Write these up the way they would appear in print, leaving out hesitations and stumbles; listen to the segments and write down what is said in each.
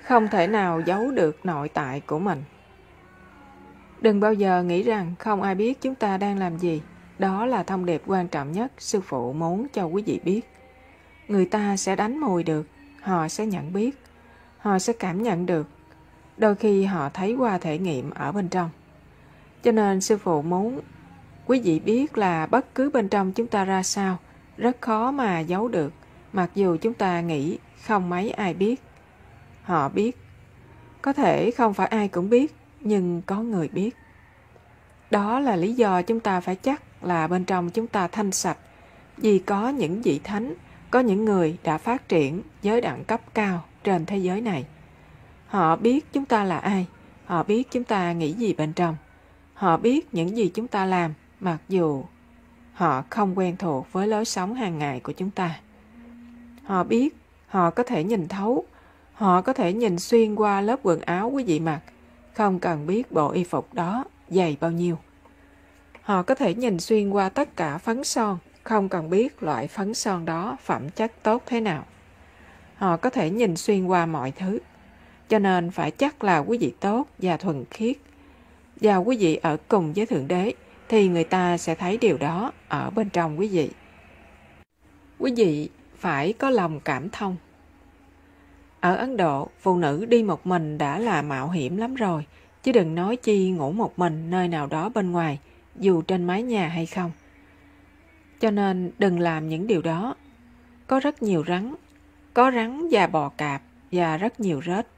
không thể nào giấu được nội tại của mình. Đừng bao giờ nghĩ rằng không ai biết chúng ta đang làm gì. Đó là thông điệp quan trọng nhất sư phụ muốn cho quý vị biết. Người ta sẽ đánh mùi được, họ sẽ nhận biết, họ sẽ cảm nhận được. Đôi khi họ thấy qua thể nghiệm ở bên trong. Cho nên sư phụ muốn quý vị biết là bất cứ bên trong chúng ta ra sao, rất khó mà giấu được, mặc dù chúng ta nghĩ không mấy ai biết. Họ biết. Có thể không phải ai cũng biết, nhưng có người biết. Đó là lý do chúng ta phải chắc là bên trong chúng ta thanh sạch, vì có những vị thánh, có những người đã phát triển giới đẳng cấp cao trên thế giới này. Họ biết chúng ta là ai, họ biết chúng ta nghĩ gì bên trong, họ biết những gì chúng ta làm, mặc dù họ không quen thuộc với lối sống hàng ngày của chúng ta. Họ biết, họ có thể nhìn thấu, họ có thể nhìn xuyên qua lớp quần áo quý vị mặc, không cần biết bộ y phục đó dày bao nhiêu. Họ có thể nhìn xuyên qua tất cả phấn son, không cần biết loại phấn son đó phẩm chất tốt thế nào. Họ có thể nhìn xuyên qua mọi thứ. Cho nên phải chắc là quý vị tốt và thuần khiết. Và quý vị ở cùng với Thượng Đế, thì người ta sẽ thấy điều đó ở bên trong quý vị. Quý vị phải có lòng cảm thông. Ở Ấn Độ, phụ nữ đi một mình đã là mạo hiểm lắm rồi, chứ đừng nói chi ngủ một mình nơi nào đó bên ngoài, dù trên mái nhà hay không. Cho nên đừng làm những điều đó. Có rất nhiều rắn, có rắn và bò cạp và rất nhiều rết.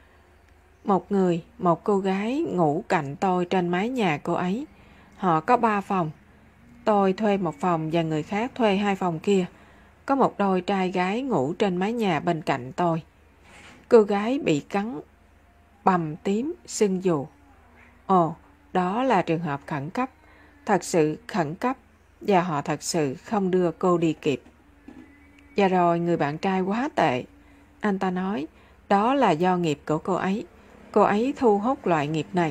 Một cô gái ngủ cạnh tôi trên mái nhà cô ấy. Họ có 3 phòng. Tôi thuê một phòng và người khác thuê 2 phòng kia. Có một đôi trai gái ngủ trên mái nhà bên cạnh tôi. Cô gái bị cắn, bầm tím, sưng dù. Ồ, đó là trường hợp khẩn cấp, thật sự khẩn cấp, và họ thật sự không đưa cô đi kịp. Và rồi người bạn trai quá tệ. Anh ta nói, đó là do nghiệp của cô ấy. Cô ấy thu hút loại nghiệp này.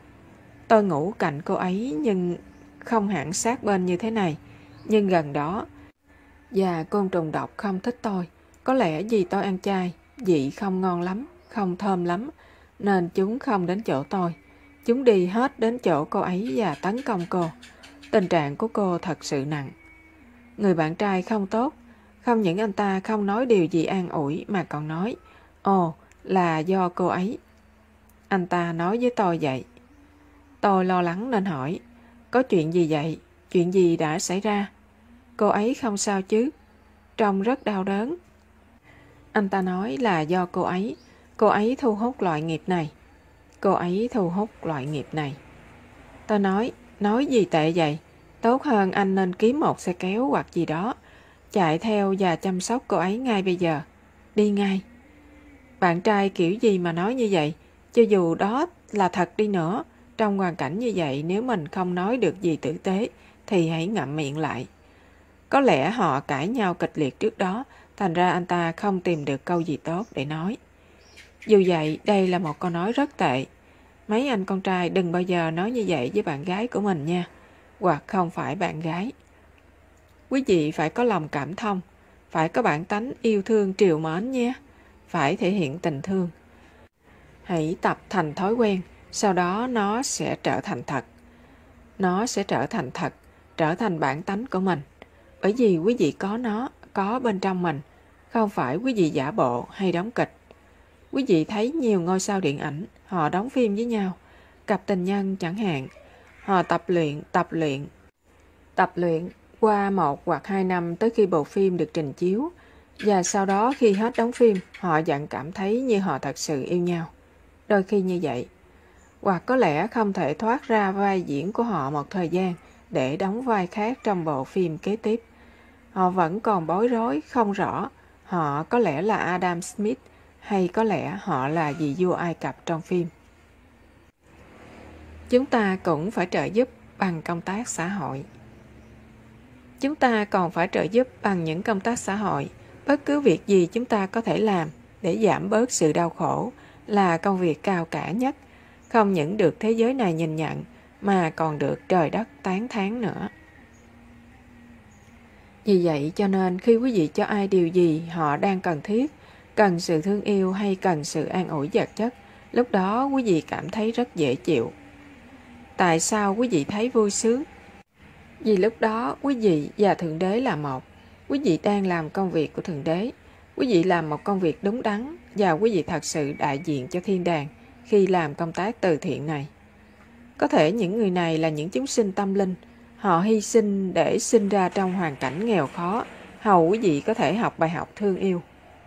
Tôi ngủ cạnh cô ấy nhưng không hẳn sát bên như thế này, nhưng gần đó. Và côn trùng độc không thích tôi. Có lẽ vì tôi ăn chay, vị không ngon lắm, không thơm lắm, nên chúng không đến chỗ tôi. Chúng đi hết đến chỗ cô ấy và tấn công cô. Tình trạng của cô thật sự nặng. Người bạn trai không tốt. Không những anh ta không nói điều gì an ủi mà còn nói, ồ, là do cô ấy. Anh ta nói với tôi vậy. Tôi lo lắng nên hỏi, có chuyện gì vậy? Chuyện gì đã xảy ra? Cô ấy không sao chứ? Trông rất đau đớn. Anh ta nói là do cô ấy thu hút loại nghiệp này. Cô ấy thu hút loại nghiệp này. Tôi nói gì tệ vậy? Tốt hơn anh nên kiếm một xe kéo hoặc gì đó, chạy theo và chăm sóc cô ấy ngay bây giờ. Đi ngay. Bạn trai kiểu gì mà nói như vậy? Cho dù đó là thật đi nữa, trong hoàn cảnh như vậy nếu mình không nói được gì tử tế, thì hãy ngậm miệng lại. Có lẽ họ cãi nhau kịch liệt trước đó, thành ra anh ta không tìm được câu gì tốt để nói. Dù vậy, đây là một câu nói rất tệ. Mấy anh con trai đừng bao giờ nói như vậy với bạn gái của mình nha, hoặc không phải bạn gái. Quý vị phải có lòng cảm thông, phải có bản tánh yêu thương trìu mến nhé, phải thể hiện tình thương. Hãy tập thành thói quen, sau đó nó sẽ trở thành thật. Nó sẽ trở thành thật, trở thành bản tánh của mình. Bởi vì quý vị có nó, có bên trong mình, không phải quý vị giả bộ hay đóng kịch. Quý vị thấy nhiều ngôi sao điện ảnh, họ đóng phim với nhau, cặp tình nhân chẳng hạn. Họ tập luyện qua 1 hoặc 2 năm tới khi bộ phim được trình chiếu, và sau đó khi hết đóng phim, họ vẫn cảm thấy như họ thật sự yêu nhau. Đôi khi như vậy. Hoặc có lẽ không thể thoát ra vai diễn của họ một thời gian để đóng vai khác trong bộ phim kế tiếp. Họ vẫn còn bối rối, không rõ họ có lẽ là Adam Smith hay có lẽ họ là vị vua Ai Cập trong phim. Chúng ta cũng phải trợ giúp bằng công tác xã hội. Chúng ta còn phải trợ giúp bằng những công tác xã hội. Bất cứ việc gì chúng ta có thể làm để giảm bớt sự đau khổ là công việc cao cả nhất, không những được thế giới này nhìn nhận mà còn được trời đất tán thán nữa. Vì vậy cho nên khi quý vị cho ai điều gì họ đang cần thiết, cần sự thương yêu hay cần sự an ủi vật chất, lúc đó quý vị cảm thấy rất dễ chịu. Tại sao quý vị thấy vui sướng? Vì lúc đó quý vị và Thượng Đế là một. Quý vị đang làm công việc của Thượng Đế. Quý vị làm một công việc đúng đắn và quý vị thật sự đại diện cho thiên đàng khi làm công tác từ thiện này. Có thể những người này là những chúng sinh tâm linh. Họ hy sinh để sinh ra trong hoàn cảnh nghèo khó, hầu quý vị có thể học bài học thương yêu.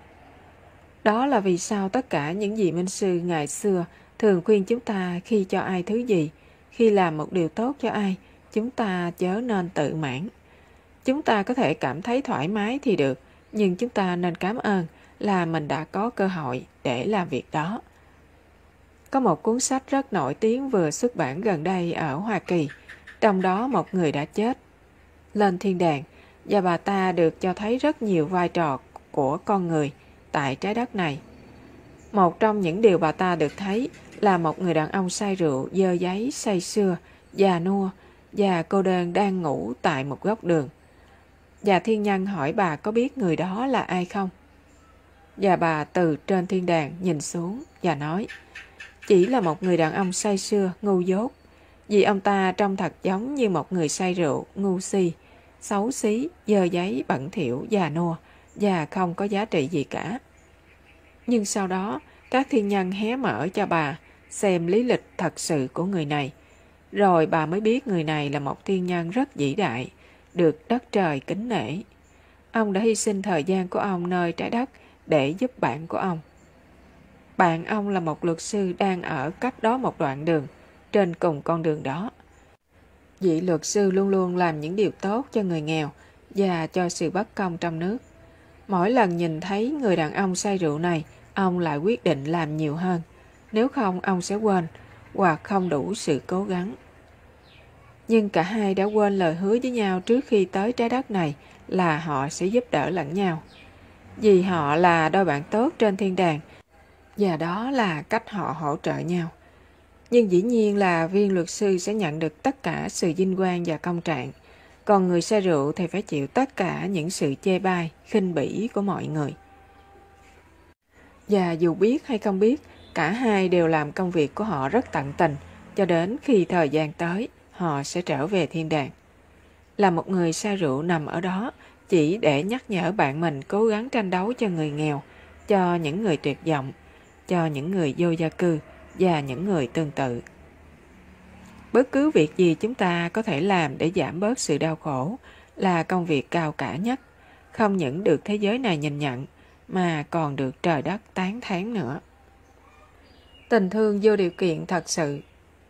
Đó là vì sao tất cả những vị minh sư ngày xưa thường khuyên chúng ta khi cho ai thứ gì, khi làm một điều tốt cho ai, chúng ta chớ nên tự mãn. Chúng ta có thể cảm thấy thoải mái thì được, nhưng chúng ta nên cảm ơn là mình đã có cơ hội để làm việc đó. Có một cuốn sách rất nổi tiếng vừa xuất bản gần đây ở Hoa Kỳ, trong đó một người đã chết, lên thiên đàng, và bà ta được cho thấy rất nhiều vai trò của con người tại trái đất này. Một trong những điều bà ta được thấy là một người đàn ông say rượu, dơ dáy, say sưa, già nua và cô đơn đang ngủ tại một góc đường. Và thiên nhân hỏi bà có biết người đó là ai không? Và bà từ trên thiên đàng nhìn xuống và nói, chỉ là một người đàn ông say sưa, ngu dốt, vì ông ta trông thật giống như một người say rượu, ngu si, xấu xí, dơ dáy, bẩn thỉu, già nua và không có giá trị gì cả. Nhưng sau đó, các thiên nhân hé mở cho bà xem lý lịch thật sự của người này. Rồi bà mới biết người này là một thiên nhân rất vĩ đại, được đất trời kính nể. Ông đã hy sinh thời gian của ông nơi trái đất để giúp bạn của ông. Bạn ông là một luật sư đang ở cách đó một đoạn đường, trên cùng con đường đó. Vị luật sư luôn luôn làm những điều tốt cho người nghèo và cho sự bất công trong nước. Mỗi lần nhìn thấy người đàn ông say rượu này, ông lại quyết định làm nhiều hơn. Nếu không, ông sẽ quên hoặc không đủ sự cố gắng. Nhưng cả hai đã quên lời hứa với nhau trước khi tới trái đất này là họ sẽ giúp đỡ lẫn nhau. Vì họ là đôi bạn tốt trên thiên đàng, và đó là cách họ hỗ trợ nhau. Nhưng dĩ nhiên là viên luật sư sẽ nhận được tất cả sự vinh quang và công trạng, còn người say rượu thì phải chịu tất cả những sự chê bai, khinh bỉ của mọi người. Và dù biết hay không biết, cả hai đều làm công việc của họ rất tận tình, cho đến khi thời gian tới, họ sẽ trở về thiên đàng. Là một người say rượu nằm ở đó chỉ để nhắc nhở bạn mình cố gắng tranh đấu cho người nghèo, cho những người tuyệt vọng, cho những người vô gia cư và những người tương tự. Bất cứ việc gì chúng ta có thể làm để giảm bớt sự đau khổ là công việc cao cả nhất, không những được thế giới này nhìn nhận, mà còn được trời đất tán thán nữa. Tình thương vô điều kiện thật sự.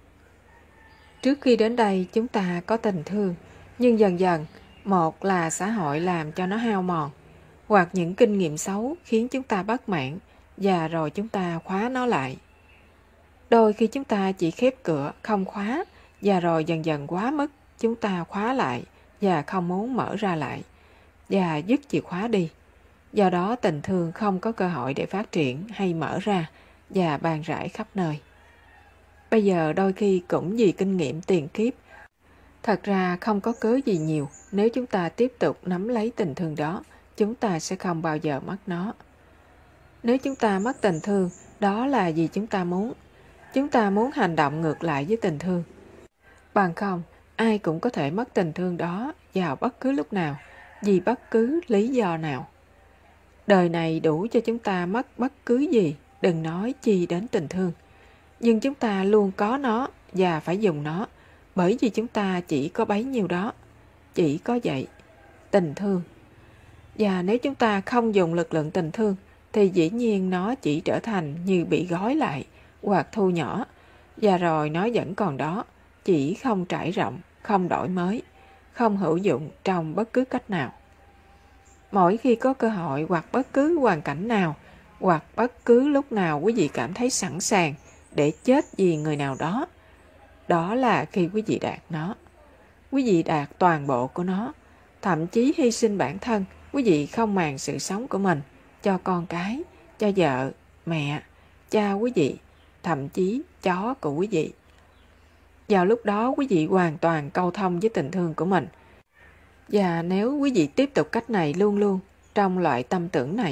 Trước khi đến đây chúng ta có tình thương, nhưng dần dần, một là xã hội làm cho nó hao mòn, hoặc những kinh nghiệm xấu khiến chúng ta bất mãn, và rồi chúng ta khóa nó lại. Đôi khi chúng ta chỉ khép cửa, không khóa, và rồi dần dần quá mức, chúng ta khóa lại và không muốn mở ra lại, và dứt chìa khóa đi. Do đó tình thương không có cơ hội để phát triển hay mở ra và ban rải khắp nơi. Bây giờ đôi khi cũng vì kinh nghiệm tiền kiếp, thật ra không có cớ gì nhiều. Nếu chúng ta tiếp tục nắm lấy tình thương đó, chúng ta sẽ không bao giờ mất nó. Nếu chúng ta mất tình thương, đó là vì chúng ta muốn. Chúng ta muốn hành động ngược lại với tình thương. Bằng không, ai cũng có thể mất tình thương đó vào bất cứ lúc nào, vì bất cứ lý do nào. Đời này đủ cho chúng ta mất bất cứ gì, đừng nói chi đến tình thương. Nhưng chúng ta luôn có nó và phải dùng nó, bởi vì chúng ta chỉ có bấy nhiêu đó, chỉ có vậy, tình thương. Và nếu chúng ta không dùng lực lượng tình thương, thì dĩ nhiên nó chỉ trở thành như bị gói lại hoặc thu nhỏ, và rồi nó vẫn còn đó, chỉ không trải rộng, không đổi mới, không hữu dụng trong bất cứ cách nào. Mỗi khi có cơ hội hoặc bất cứ hoàn cảnh nào, hoặc bất cứ lúc nào quý vị cảm thấy sẵn sàng để chết vì người nào đó, đó là khi quý vị đạt nó. Quý vị đạt toàn bộ của nó, thậm chí hy sinh bản thân, quý vị không màng sự sống của mình, cho con cái, cho vợ, mẹ, cha quý vị, thậm chí chó của quý vị. Vào lúc đó quý vị hoàn toàn câu thông với tình thương của mình. Và nếu quý vị tiếp tục cách này luôn luôn trong loại tâm tưởng này,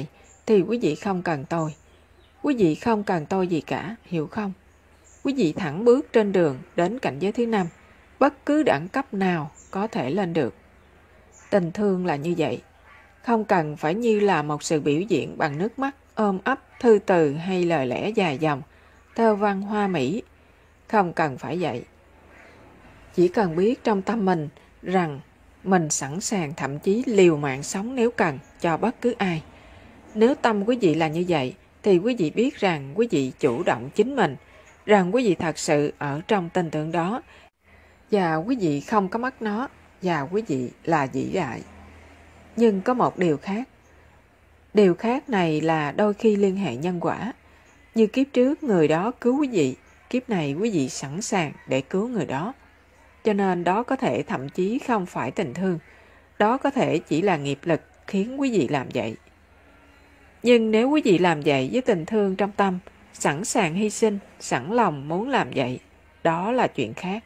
thì quý vị không cần tôi. Quý vị không cần tôi gì cả, hiểu không? Quý vị thẳng bước trên đường đến cảnh giới thứ 5, bất cứ đẳng cấp nào có thể lên được. Tình thương là như vậy. Không cần phải như là một sự biểu diễn bằng nước mắt, ôm ấp, thư từ hay lời lẽ dài dòng, thơ văn hoa mỹ. Không cần phải vậy. Chỉ cần biết trong tâm mình rằng mình sẵn sàng thậm chí liều mạng sống nếu cần cho bất cứ ai. Nếu tâm quý vị là như vậy, thì quý vị biết rằng quý vị chủ động chính mình, rằng quý vị thật sự ở trong tình thương đó, và quý vị không có mất nó, và quý vị là vĩ đại. Nhưng có một điều khác. Điều khác này là đôi khi liên hệ nhân quả. Như kiếp trước người đó cứu quý vị, kiếp này quý vị sẵn sàng để cứu người đó. Cho nên đó có thể thậm chí không phải tình thương. Đó có thể chỉ là nghiệp lực khiến quý vị làm vậy. Nhưng nếu quý vị làm vậy với tình thương trong tâm, sẵn sàng hy sinh, sẵn lòng muốn làm vậy, đó là chuyện khác.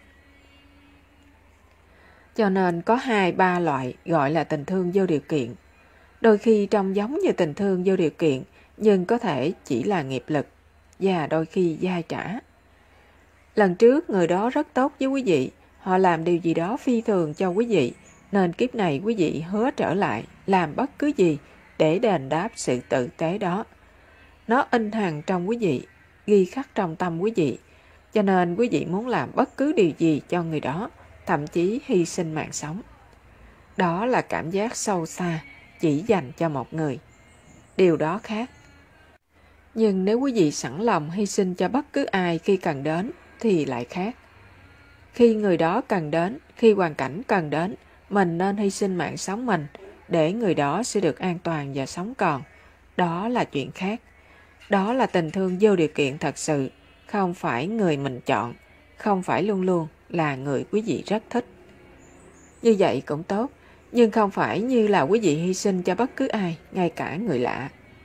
Cho nên có 2-3 loại gọi là tình thương vô điều kiện. Đôi khi trông giống như tình thương vô điều kiện, nhưng có thể chỉ là nghiệp lực, và đôi khi dai trả. Lần trước người đó rất tốt với quý vị, họ làm điều gì đó phi thường cho quý vị, nên kiếp này quý vị hứa trở lại, làm bất cứ gì để đền đáp sự tử tế đó. Nó in hằn trong quý vị, ghi khắc trong tâm quý vị, cho nên quý vị muốn làm bất cứ điều gì cho người đó, thậm chí hy sinh mạng sống. Đó là cảm giác sâu xa, chỉ dành cho một người. Điều đó khác. Nhưng nếu quý vị sẵn lòng hy sinh cho bất cứ ai khi cần đến, thì lại khác. Khi người đó cần đến, khi hoàn cảnh cần đến, mình nên hy sinh mạng sống mình, để người đó sẽ được an toàn và sống còn. Đó là chuyện khác. Đó là tình thương vô điều kiện thật sự, không phải người mình chọn, không phải luôn luôn là người quý vị rất thích. Như vậy cũng tốt, nhưng không phải như là quý vị hy sinh cho bất cứ ai, ngay cả người lạ.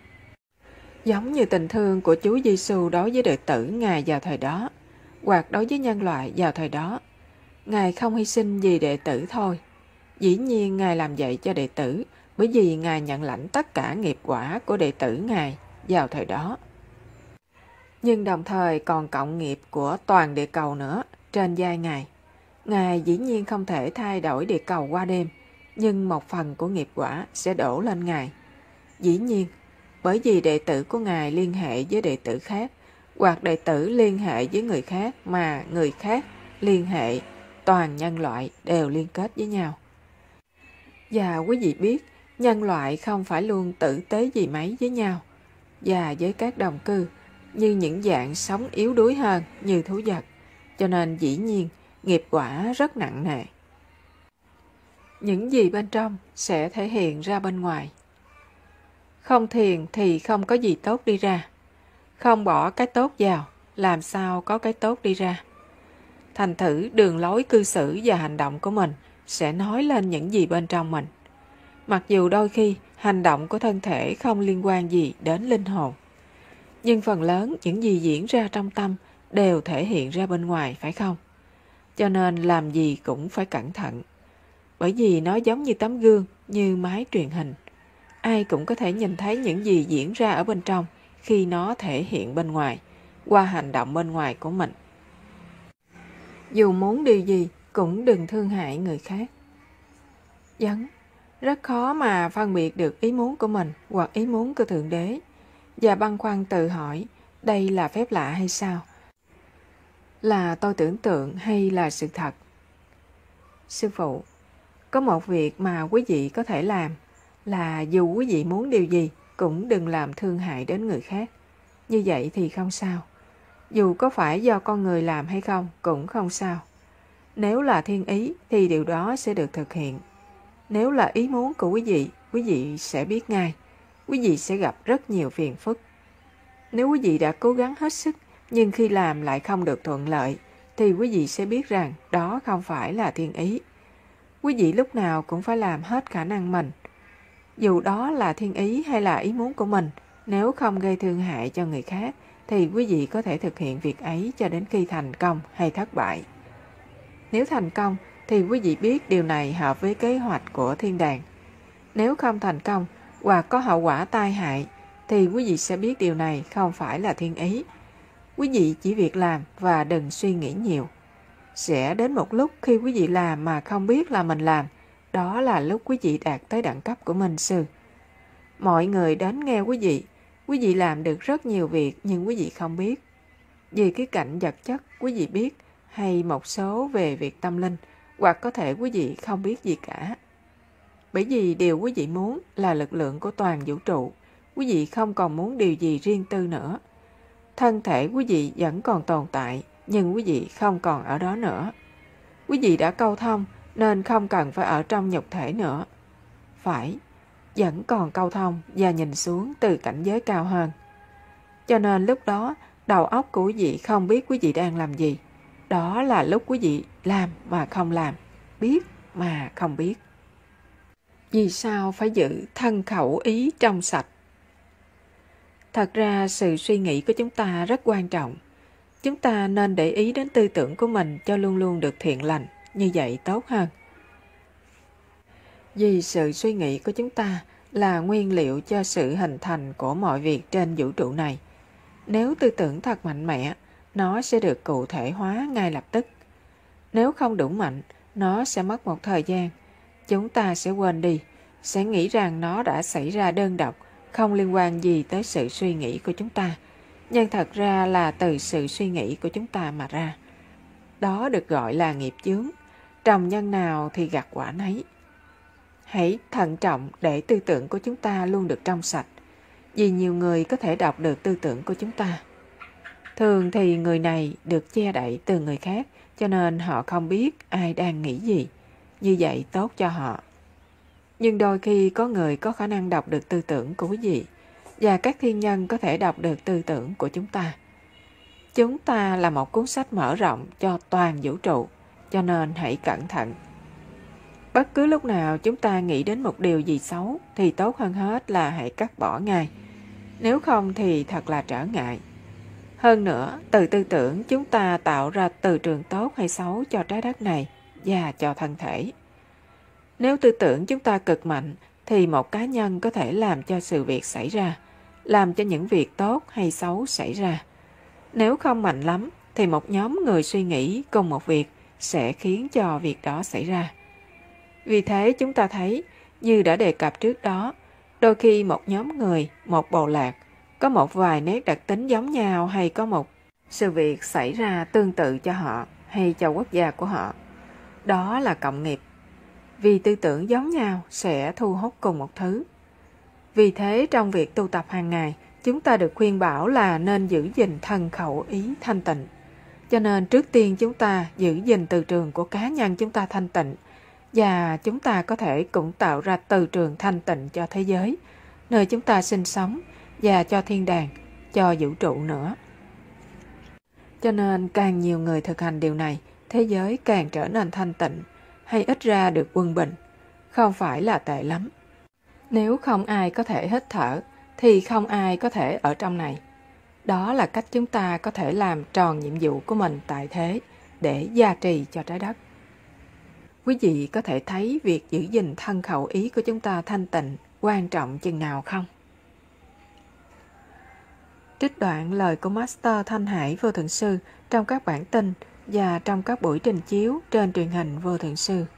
Giống như tình thương của Chúa Giêsu đối với đệ tử Ngài vào thời đó, hoặc đối với nhân loại vào thời đó. Ngài không hy sinh vì đệ tử thôi. Dĩ nhiên Ngài làm vậy cho đệ tử, bởi vì Ngài nhận lãnh tất cả nghiệp quả của đệ tử Ngài vào thời đó. Nhưng đồng thời còn cộng nghiệp của toàn địa cầu nữa trên vai Ngài. Ngài dĩ nhiên không thể thay đổi địa cầu qua đêm, nhưng một phần của nghiệp quả sẽ đổ lên Ngài. Dĩ nhiên, bởi vì đệ tử của Ngài liên hệ với đệ tử khác, hoặc đệ tử liên hệ với người khác mà người khác liên hệ, toàn nhân loại đều liên kết với nhau. Và quý vị biết, nhân loại không phải luôn tử tế gì mấy với nhau, và với các đồng cư, như những dạng sống yếu đuối hơn như thú vật, cho nên dĩ nhiên nghiệp quả rất nặng nề. Những gì bên trong sẽ thể hiện ra bên ngoài. Không thiền thì không có gì tốt đi ra. Không bỏ cái tốt vào, làm sao có cái tốt đi ra. Thành thử đường lối cư xử và hành động của mình sẽ nói lên những gì bên trong mình. Mặc dù đôi khi hành động của thân thể không liên quan gì đến linh hồn, nhưng phần lớn những gì diễn ra trong tâm đều thể hiện ra bên ngoài, phải không? Cho nên làm gì cũng phải cẩn thận. Bởi vì nó giống như tấm gương, như máy truyền hình. Ai cũng có thể nhìn thấy những gì diễn ra ở bên trong khi nó thể hiện bên ngoài, qua hành động bên ngoài của mình. Dù muốn điều gì cũng đừng thương hại người khác. Rất khó mà phân biệt được ý muốn của mình hoặc ý muốn của Thượng Đế, và băn khoăn tự hỏi, đây là phép lạ hay sao? Là tôi tưởng tượng hay là sự thật? Sư phụ, có một việc mà quý vị có thể làm là dù quý vị muốn điều gì cũng đừng làm thương hại đến người khác. Như vậy thì không sao. Dù có phải do con người làm hay không cũng không sao. Nếu là thiên ý thì điều đó sẽ được thực hiện. Nếu là ý muốn của quý vị sẽ biết ngay. Quý vị sẽ gặp rất nhiều phiền phức. Nếu quý vị đã cố gắng hết sức nhưng khi làm lại không được thuận lợi thì quý vị sẽ biết rằng đó không phải là thiên ý. Quý vị lúc nào cũng phải làm hết khả năng mình. Dù đó là thiên ý hay là ý muốn của mình, nếu không gây thương hại cho người khác thì quý vị có thể thực hiện việc ấy cho đến khi thành công hay thất bại. Nếu thành công thì quý vị biết điều này hợp với kế hoạch của thiên đàng. Nếu không thành công hoặc có hậu quả tai hại thì quý vị sẽ biết điều này không phải là thiên ý. Quý vị chỉ việc làm và đừng suy nghĩ nhiều. Sẽ đến một lúc khi quý vị làm mà không biết là mình làm, đó là lúc quý vị đạt tới đẳng cấp của Minh Sư. Mọi người đến nghe quý vị làm được rất nhiều việc nhưng quý vị không biết. Vì cái cạnh vật chất quý vị biết, hay một số về việc tâm linh, hoặc có thể quý vị không biết gì cả. Bởi vì điều quý vị muốn là lực lượng của toàn vũ trụ, quý vị không còn muốn điều gì riêng tư nữa. Thân thể quý vị vẫn còn tồn tại, nhưng quý vị không còn ở đó nữa. Quý vị đã câu thông nên không cần phải ở trong nhục thể nữa. Phải, vẫn còn câu thông và nhìn xuống từ cảnh giới cao hơn. Cho nên lúc đó, đầu óc của quý vị không biết quý vị đang làm gì. Đó là lúc quý vị làm mà không làm, biết mà không biết. Vì sao phải giữ thân khẩu ý trong sạch? Thật ra sự suy nghĩ của chúng ta rất quan trọng. Chúng ta nên để ý đến tư tưởng của mình cho luôn luôn được thiện lành, như vậy tốt hơn. Vì sự suy nghĩ của chúng ta là nguyên liệu cho sự hình thành của mọi việc trên vũ trụ này. Nếu tư tưởng thật mạnh mẽ, nó sẽ được cụ thể hóa ngay lập tức. Nếu không đủ mạnh, nó sẽ mất một thời gian. Chúng ta sẽ quên đi, sẽ nghĩ rằng nó đã xảy ra đơn độc, không liên quan gì tới sự suy nghĩ của chúng ta. Nhưng thật ra là từ sự suy nghĩ của chúng ta mà ra. Đó được gọi là nghiệp chướng. Trồng nhân nào thì gặt quả nấy. Hãy thận trọng để tư tưởng của chúng ta luôn được trong sạch. Vì nhiều người có thể đọc được tư tưởng của chúng ta. Thường thì người này được che đậy từ người khác, cho nên họ không biết ai đang nghĩ gì. Như vậy tốt cho họ. Nhưng đôi khi có người có khả năng đọc được tư tưởng của quý vị, và các thiên nhân có thể đọc được tư tưởng của chúng ta. Chúng ta là một cuốn sách mở rộng cho toàn vũ trụ, cho nên hãy cẩn thận. Bất cứ lúc nào chúng ta nghĩ đến một điều gì xấu thì tốt hơn hết là hãy cắt bỏ ngay. Nếu không thì thật là trở ngại. Hơn nữa, từ tư tưởng chúng ta tạo ra từ trường tốt hay xấu cho trái đất này và cho thân thể. Nếu tư tưởng chúng ta cực mạnh thì một cá nhân có thể làm cho sự việc xảy ra, làm cho những việc tốt hay xấu xảy ra. Nếu không mạnh lắm thì một nhóm người suy nghĩ cùng một việc sẽ khiến cho việc đó xảy ra. Vì thế chúng ta thấy, như đã đề cập trước đó, đôi khi một nhóm người, một bộ lạc, có một vài nét đặc tính giống nhau hay có một sự việc xảy ra tương tự cho họ hay cho quốc gia của họ. Đó là cộng nghiệp. Vì tư tưởng giống nhau sẽ thu hút cùng một thứ. Vì thế trong việc tu tập hàng ngày, chúng ta được khuyên bảo là nên giữ gìn thân khẩu ý thanh tịnh. Cho nên trước tiên chúng ta giữ gìn từ trường của cá nhân chúng ta thanh tịnh, và chúng ta có thể cũng tạo ra từ trường thanh tịnh cho thế giới, nơi chúng ta sinh sống, và cho thiên đàng, cho vũ trụ nữa. Cho nên càng nhiều người thực hành điều này, thế giới càng trở nên thanh tịnh, hay ít ra được quân bình. Không phải là tệ lắm. Nếu không ai có thể hít thở, thì không ai có thể ở trong này. Đó là cách chúng ta có thể làm tròn nhiệm vụ của mình tại thế, để gia trì cho trái đất. Quý vị có thể thấy việc giữ gìn thân khẩu ý của chúng ta thanh tịnh quan trọng chừng nào không? Trích đoạn lời của Master Thanh Hải Vô Thượng Sư trong các bản tin và trong các buổi trình chiếu trên truyền hình Vô Thượng Sư.